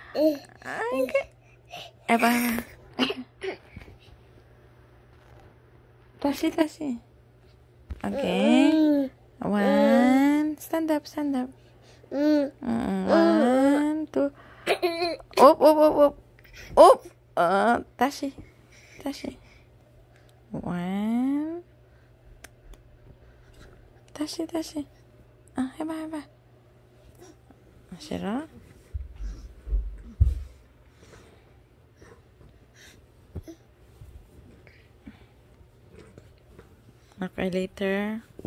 Okay. Eba. Tashi, tashi. Okay. One. Stand up, stand up. One, two. Up, up, up, up. Up. Tashi, tashi. One. Tashi, tashi. Heba, heba. Shiro. Okay, later.